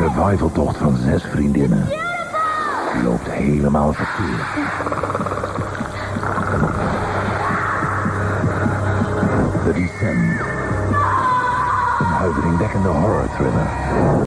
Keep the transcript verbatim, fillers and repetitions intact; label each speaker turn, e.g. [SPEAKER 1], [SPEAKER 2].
[SPEAKER 1] survivaltocht van zes vriendinnen loopt helemaal verkeerd. The Descent. Een huiveringwekkende horror thriller.